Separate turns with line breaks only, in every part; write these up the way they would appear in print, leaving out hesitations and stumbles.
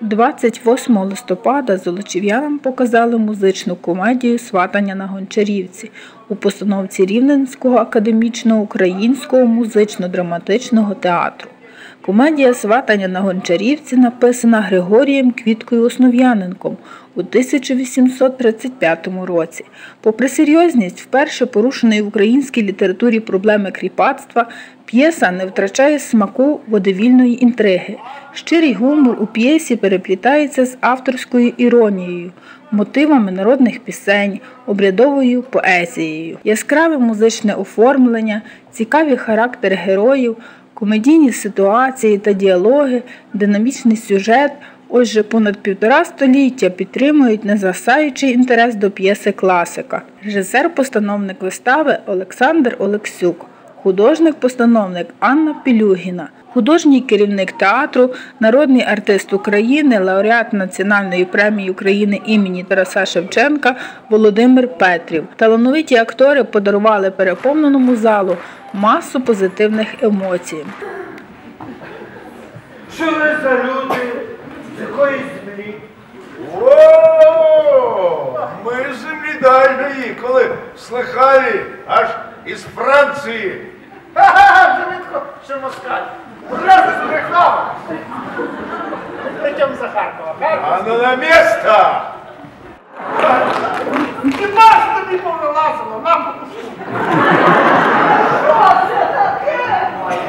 28 листопада золочів'янам показали музичну комедію «Сватання на Гончарівці» у постановці Рівненського академічного українського музично-драматичного театру. Комедія «Сватання на Гончарівці» написана Григорієм Квіткою Основ'яненком у 1835 році. Попри серйозність вперше порушеної в українській літературі проблеми кріпацтва, п'єса не втрачає смаку водевільної інтриги. Щирий гумор у п'єсі переплітається з авторською іронією, мотивами народних пісень, обрядовою поезією. Яскраве музичне оформлення, цікаві характери героїв, комедійні ситуації та діалоги, динамічний сюжет – ось же понад 1,5 століття підтримують незгасаючий інтерес до п'єси класика. Режисер-постановник вистави Олександр Олексюк, художник-постановник Анна Пілюгіна, художній керівник театру, народний артист України, лауреат Національної премії України імені Тараса Шевченка Володимир Петрів. Талановиті актори подарували переповненому залу масу позитивних емоцій.
Що ви за люди? З якої землі? О, ми з землі дальньої, коли слихали аж із Франції. Ха-ха, завідко, що москаль. Одразу збрехав. Причому за Харкова. А ну на місто! Хіба ж тобі повилазило? Нам покуску.
Що це таке?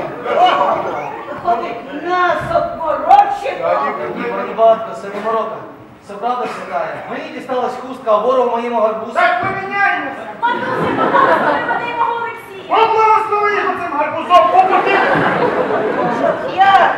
Ходить нас обморочено.
Ні, батько, це не морока. Це правда святая. Мені дісталась хустка, а ворогу моєму гарбузу.
Так поміняємося.
Матусі, благослови мого Олексія.
Поблагослови його цим гарбузом, попади!
Я